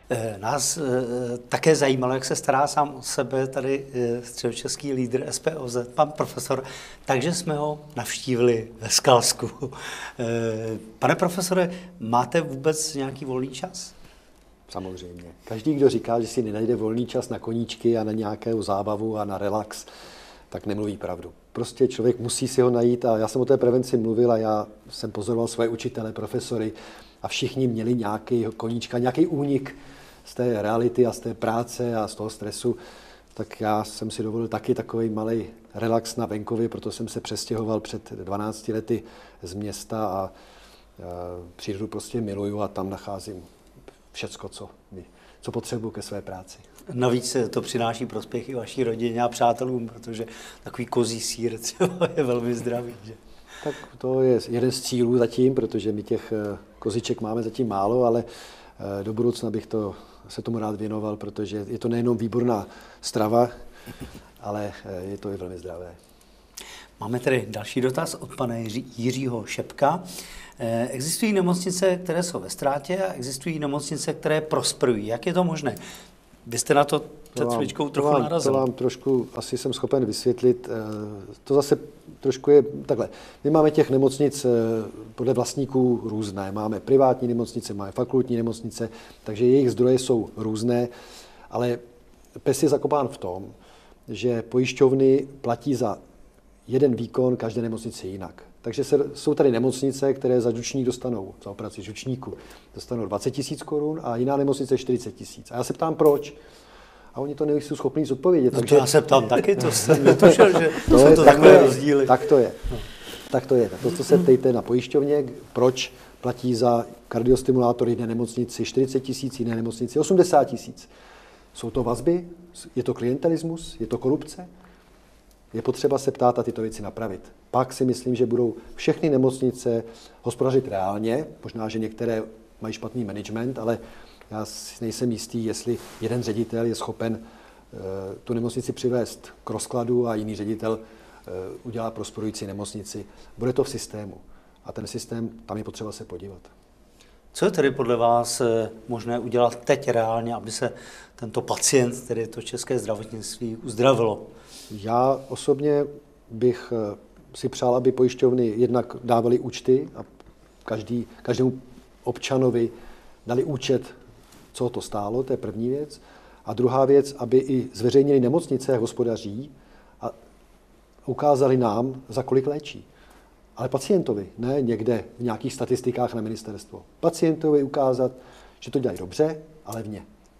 Nás také zajímalo, jak se stará sám o sebe tady středočeský lídr SPOZ, pan profesor, takže jsme ho navštívili ve Skalsku. Pane profesore, máte vůbec nějaký volný čas? Samozřejmě. Každý, kdo říká, že si nenajde volný čas na koníčky a na nějakou zábavu a na relax, tak nemluví pravdu. Prostě člověk musí si ho najít a já jsem o té prevenci mluvil a já jsem pozoroval svoje učitele, profesory a všichni měli nějaký koníčka, nějaký únik z té reality a z té práce a z toho stresu. Tak já jsem si dovolil taky takový malý relax na venkově, proto jsem se přestěhoval před 12 lety z města a přírodu prostě miluju a tam nacházím všecko, co potřebuji ke své práci. Navíc to přináší prospěch i vaší rodině a přátelům, protože takový kozí sýr třeba je velmi zdravý. Že? Tak to je jeden z cílů zatím, protože my těch koziček máme zatím málo, ale do budoucna bych se tomu rád věnoval, protože je to nejenom výborná strava, ale je to i velmi zdravé. Máme tedy další dotaz od pana Jiřího Šepka. Existují nemocnice, které jsou ve ztrátě a existují nemocnice, které prosperují. Jak je to možné? Vy jste na to před chvíličkou trochu narazil. To vám trošku asi jsem schopen vysvětlit. To zase trošku je takhle. My máme těch nemocnic podle vlastníků různé. Máme privátní nemocnice, máme fakultní nemocnice, takže jejich zdroje jsou různé, ale pes je zakopán v tom, že pojišťovny platí za jeden výkon každé nemocnice jinak. Takže jsou tady nemocnice, které za žučník dostanou, za operaci žučníku, dostanou 20 000 korun a jiná nemocnice 40 000. A já se ptám, proč? A oni to nejsou schopní zodpovědět. No takže... to já se ptám taky, to jsem netušil, že to jsou to takové rozdíly. Tak to je. Tak to je. To se ptejte na pojišťovně, proč platí za kardiostimulátory jedné nemocnici 40 000, jiné nemocnici 80 000. Jsou to vazby? Je to klientelismus? Je to korupce? Je potřeba se ptát a tyto věci napravit. Pak si myslím, že budou všechny nemocnice hospodařit reálně, možná, že některé mají špatný management, ale já si nejsem jistý, jestli jeden ředitel je schopen tu nemocnici přivést k rozkladu a jiný ředitel udělá prosperující nemocnici. Bude to v systému. A ten systém, tam je potřeba se podívat. Co je tedy podle vás možné udělat teď reálně, aby se tento pacient, tedy to české zdravotnictví, uzdravilo? Já osobně bych si přál, aby pojišťovny jednak dávaly účty a každému občanovi dali účet, co to stálo, to je první věc. A druhá věc, aby i zveřejnili nemocnice, jak hospodaří a ukázali nám, za kolik léčí. Ale pacientovi, ne někde v nějakých statistikách na ministerstvo. Pacientovi ukázat, že to dělají dobře, ale vně.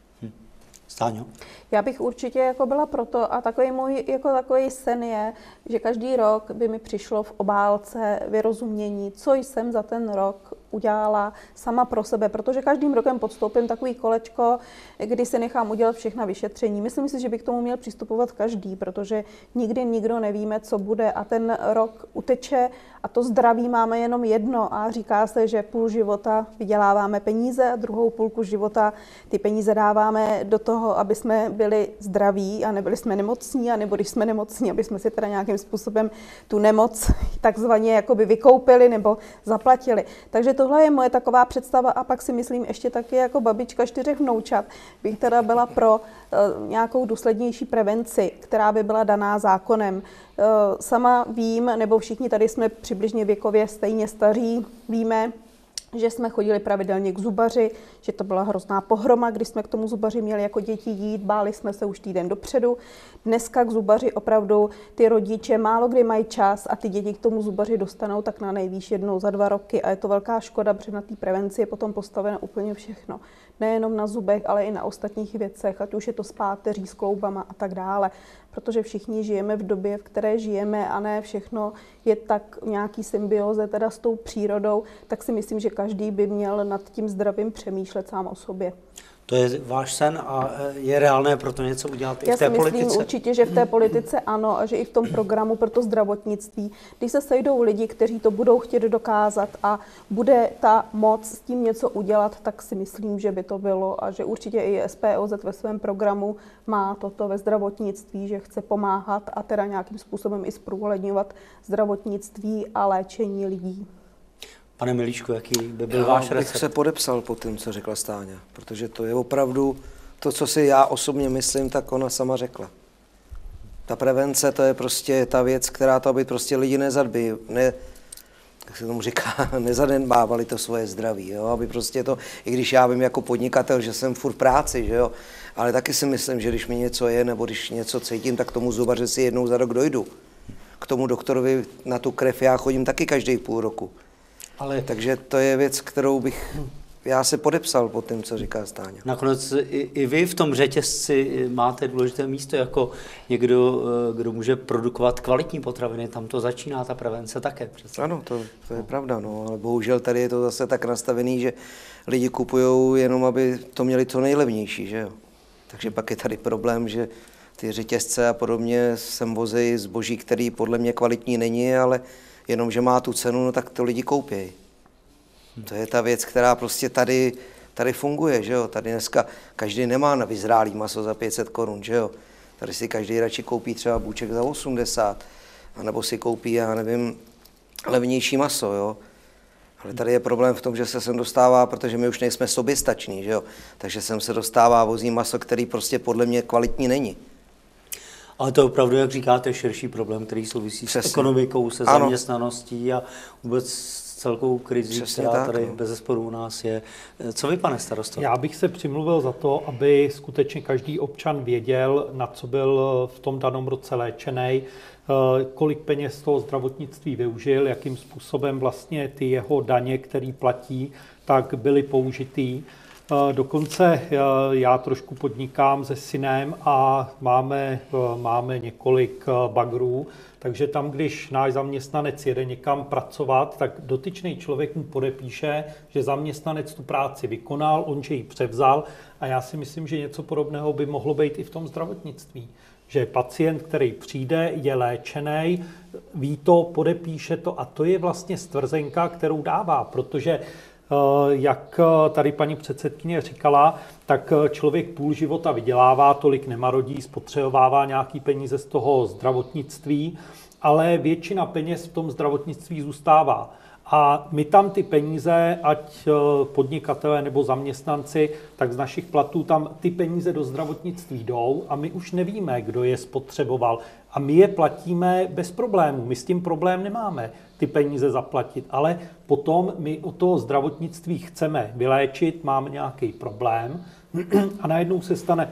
Stáňo? Já bych určitě byla proto a takový můj takový sen je, že každý rok by mi přišlo v obálce vyrozumění, co jsem za ten rok udělala sama pro sebe, protože každým rokem podstoupím takový kolečko, kdy si nechám udělat všechna vyšetření. Myslím si, že by k tomu měl přistupovat každý, protože nikdy nikdo nevíme, co bude a ten rok uteče a to zdraví máme jenom jedno a říká se, že půl života vyděláváme peníze a druhou půlku života ty peníze dáváme do toho, aby jsme byli zdraví a nebyli jsme nemocní, a nebo když jsme nemocní, aby jsme si teda nějakým způsobem tu nemoc takzvaně jakoby vykoupili nebo zaplatili. Takže tohle je moje taková představa a pak si myslím ještě taky jako babička 4 vnoučat bych teda byla pro nějakou důslednější prevenci, která by byla daná zákonem. Sama vím, nebo všichni tady jsme přibližně věkově stejně staří, víme, že jsme chodili pravidelně k zubaři, že to byla hrozná pohroma, když jsme k tomu zubaři měli jako děti jít, báli jsme se už týden dopředu. Dneska k zubaři opravdu ty rodiče málo kdy mají čas a ty děti k tomu zubaři dostanou tak na nejvýš jednou za 2 roky a je to velká škoda, protože na té prevenci je potom postaveno úplně všechno. Nejenom na zubech, ale i na ostatních věcech, ať už je to s páteří, s kloubama a tak dále. Protože všichni žijeme v době, v které žijeme a ne všechno je tak v nějaký symbioze teda s tou přírodou, tak si myslím, že každý by měl nad tím zdravím přemýšlet sám o sobě. To je váš sen a je reálné proto něco udělat i v té politice? Já si myslím určitě, že v té politice ano a že i v tom programu pro to zdravotnictví, když se sejdou lidi, kteří to budou chtět dokázat a bude ta moc s tím něco udělat, tak si myslím, že by to bylo a že určitě i SPOZ ve svém programu má toto ve zdravotnictví, že chce pomáhat a teda nějakým způsobem i zprůhledňovat zdravotnictví a léčení lidí. Pane Milíčku, jaký by byl váš recept? Já bych se podepsal po tím, co řekla Stáňa, protože to je opravdu to, co si já osobně myslím, tak ona sama řekla. Ta prevence, to je prostě ta věc, která to, aby prostě lidi jak se tomu říká, nezanedbávali to svoje zdraví, jo? Aby prostě to, i když já vím jako podnikatel, že jsem furt v práci, že jo, ale taky si myslím, že když mi něco je, nebo když něco cítím, tak k tomu zubaři si jednou za rok dojdu. K tomu doktorovi na tu krev já chodím taky každý půl roku. Takže to je věc, kterou bych já se podepsal pod tím, co říká Stáňa. Nakonec i vy v tom řetězci máte důležité místo jako někdo, kdo může produkovat kvalitní potraviny. Tam to začíná ta prevence také. Přece. Ano, to je pravda, no, ale bohužel tady je to zase tak nastavený, že lidi kupují jenom, aby to měli co nejlevnější, že jo. Takže pak je tady problém, že ty řetězce a podobně sem vozejí zboží, který podle mě kvalitní není, ale jenom, že má tu cenu, no tak to lidi koupějí. To je ta věc, která prostě tady funguje, že jo. Tady dneska každý nemá na vyzrálý maso za 500 korun, že jo. Tady si každý radši koupí třeba bůček za 80, anebo si koupí, já nevím, levnější maso, jo. Ale tady je problém v tom, že se sem dostává, protože my už nejsme soběstační, že jo. Takže sem se dostává, vozí maso, který prostě podle mě kvalitní není. Ale to je opravdu, jak říkáte, širší problém, který souvisí s ekonomikou, se zaměstnaností a vůbec s celkovou krizí, která tady bezesporu u nás je. Co vy, pane starosto? Já bych se přimluvil za to, aby skutečně každý občan věděl, na co byl v tom daném roce léčený, kolik peněz toho zdravotnictví využil, jakým způsobem vlastně ty jeho daně, které platí, tak byly použitý. Dokonce já trošku podnikám se synem a máme několik bagrů, takže tam, když náš zaměstnanec jede někam pracovat, tak dotyčný člověk mu podepíše, že zaměstnanec tu práci vykonal, on že ji převzal a já si myslím, že něco podobného by mohlo být i v tom zdravotnictví. Že pacient, který přijde, je léčený, ví to, podepíše to a to je vlastně stvrzenka, kterou dává, protože jak tady paní předsedkyně říkala, tak člověk půl života vydělává, tolik nemarodí, spotřebovává nějaký peníze z toho zdravotnictví, ale většina peněz v tom zdravotnictví zůstává. A my tam ty peníze, ať podnikatelé nebo zaměstnanci, tak z našich platů tam ty peníze do zdravotnictví jdou a my už nevíme, kdo je spotřeboval. A my je platíme bez problémů. My s tím problém nemáme, ty peníze zaplatit. Ale potom my od toho zdravotnictví chceme vyléčit, máme nějaký problém a najednou se stane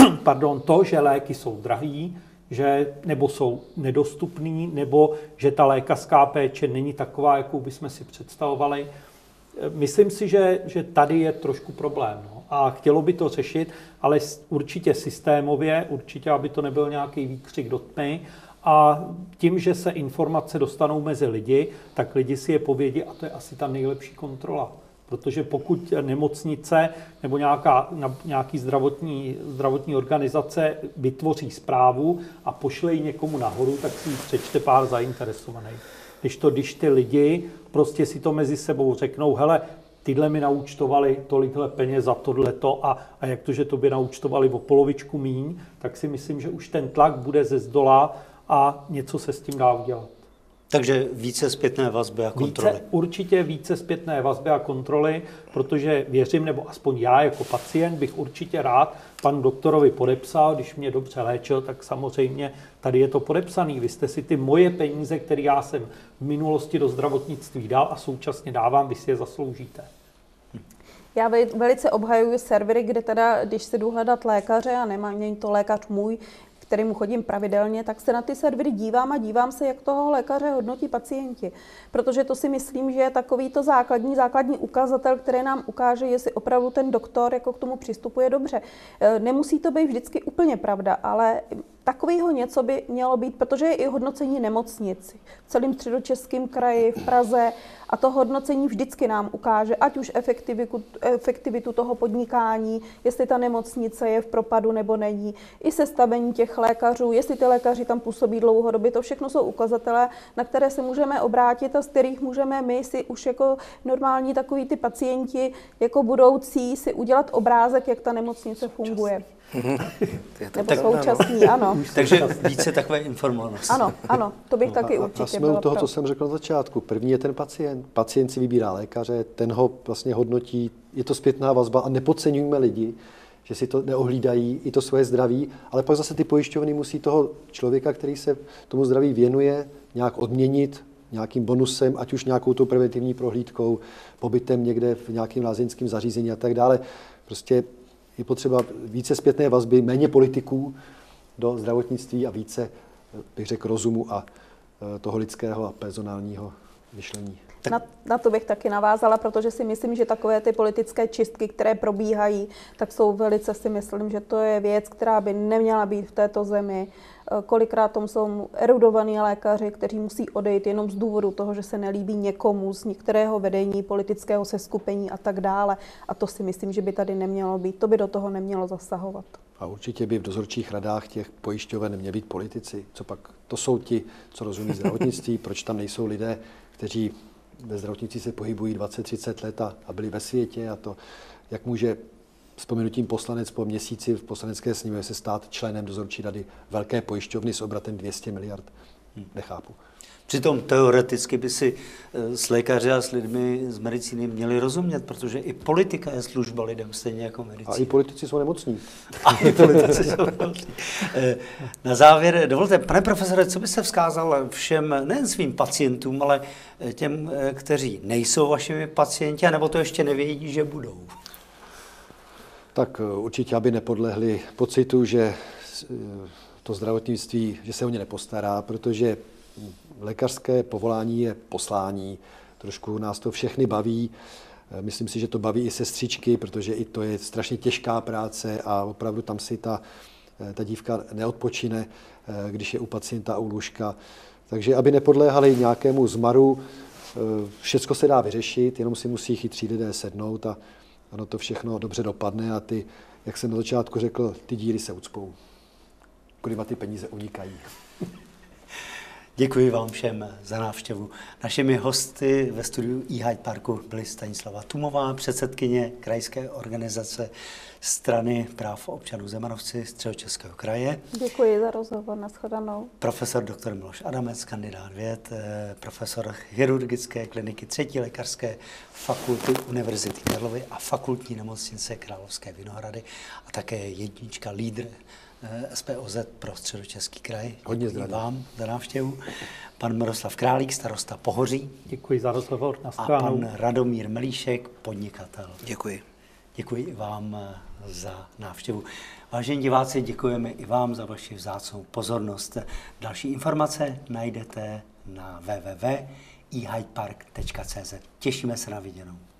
to, že léky jsou drahý, že nebo jsou nedostupný, nebo že ta lékařská péče není taková, jakou bychom si představovali. Myslím si, že tady je trošku problém. No. A chtělo by to řešit, ale určitě systémově, určitě, aby to nebyl nějaký výkřik do tmy. A tím, že se informace dostanou mezi lidi, tak lidi si je povědí a to je asi ta nejlepší kontrola. Protože pokud nemocnice nebo nějaký zdravotní organizace vytvoří zprávu a pošle ji někomu nahoru, tak si ji přečte pár zainteresovaných. Když ty lidi prostě si to mezi sebou řeknou, hele, tyhle mi naúčtovali tolikhle peněz za tohleto a jak to, že to by naúčtovali o polovičku míň, tak si myslím, že už ten tlak bude ze zdola a něco se s tím dá udělat. Takže více zpětné vazby a kontroly. Určitě více zpětné vazby a kontroly, protože věřím, nebo aspoň já jako pacient bych určitě rád panu doktorovi podepsal, když mě dobře léčil, tak samozřejmě tady je to podepsaný. Vy jste si ty moje peníze, které já jsem v minulosti do zdravotnictví dal a současně dávám, vy si je zasloužíte. Já velice obhajuji servery, kde teda, když si jdu hledat lékaře a není to lékař můj, kterému chodím pravidelně, tak se na ty servery dívám a dívám se, jak toho lékaře hodnotí pacienti. Protože to si myslím, že je takový to základní ukazatel, který nám ukáže, jestli opravdu ten doktor jako k tomu přistupuje dobře. Nemusí to být vždycky úplně pravda, ale takového něco by mělo být, protože je i hodnocení nemocnic v celém Středočeském kraji, v Praze a to hodnocení vždycky nám ukáže, ať už efektivitu toho podnikání, jestli ta nemocnice je v propadu nebo není, i sestavení těch lékařů, jestli ty lékaři tam působí dlouhodobě, to všechno jsou ukazatele, na které se můžeme obrátit a z kterých můžeme my si už jako normální takový ty pacienti jako budoucí si udělat obrázek, jak ta nemocnice funguje. Nebo současní, ano. Takže více takové informovanosti. Ano, to bych taky A určitě jsme u byla toho, pro. co jsem řekl na začátku. První je ten pacient. Pacient si vybírá lékaře, ten ho vlastně hodnotí, je to zpětná vazba a nepodceňujme lidi, že si to neohlídají, i to svoje zdraví, ale pak zase ty pojišťovny musí toho člověka, který se tomu zdraví věnuje, nějak odměnit nějakým bonusem, ať už nějakou tou preventivní prohlídkou, pobytem někde v nějakém lázeňském zařízení a tak dále. Prostě je potřeba více zpětné vazby, méně politiků do zdravotnictví a více, bych řekl, rozumu a toho lidského a personálního myšlení. Na to bych taky navázala, protože si myslím, že takové ty politické čistky, které probíhají, tak jsou velice, si myslím, že to je věc, která by neměla být v této zemi. Kolikrát tom jsou erudovaní lékaři, kteří musí odejít jenom z důvodu toho, že se nelíbí někomu z některého vedení, politického seskupení a tak dále. A to si myslím, že by tady nemělo být. To by do toho nemělo zasahovat. A určitě by v dozorčích radách těch pojišťoven neměli být politici. Co pak? To jsou ti, co rozumí zdravotnictví. Proč tam nejsou lidé, kteří ve zdravotnictví se pohybují 20-30 let a byli ve světě a to, jak může vzpomenutím poslanec po měsíci v poslanecké sněmovně se stát členem dozorčí rady velké pojišťovny s obratem 200 miliard. Nechápu. Přitom teoreticky by si s lékaři a s lidmi z medicíny měli rozumět, protože i politika je služba lidem, stejně jako medicína. A i politici jsou nemocní. A i politici jsou nemocní. Na závěr, dovolte, pane profesore, co byste vzkázal všem, nejen svým pacientům, ale těm, kteří nejsou vašimi pacienti, anebo to ještě nevědí, že budou? Tak určitě, aby nepodlehli pocitu, že to zdravotnictví, že se o ně nepostará, protože lékařské povolání je poslání. Trošku nás to všechny baví. Myslím si, že to baví i sestřičky, protože i to je strašně těžká práce a opravdu tam si ta dívka neodpočine, když je u pacienta u lůžka. Takže aby nepodléhali nějakému zmaru, všecko se dá vyřešit, jenom si musí chytří lidé sednout a ono to všechno dobře dopadne a ty, jak jsem na začátku řekl, ty díry se ucpou. Kudyva ty peníze unikají. Děkuji vám všem za návštěvu. Našimi hosty ve studiu Hyde Parku byly Stanislava Tumová, předsedkyně krajské organizace Strany práv občanů Zemanovci Středočeského kraje. Děkuji za rozhovor, nashledanou. Profesor dr. Miloš Adamec, kandidát věd, profesor chirurgické kliniky 3. lékařské fakulty Univerzity Karlovy a fakultní nemocnice Královské Vinohrady a také jednička lídr SPOZ pro Středočeský kraj. Hodně Děkuji zdraví. vám za návštěvu. Pan Miroslav Králík, starosta Pohoří. Děkuji za rozhovor. A pan Radomír Melíšek, podnikatel. Děkuji. Děkuji i vám za návštěvu. Vážení diváci, děkujeme i vám za vaši vzácnou pozornost. Další informace najdete na www.ihydepark.cz. Těšíme se na viděnou.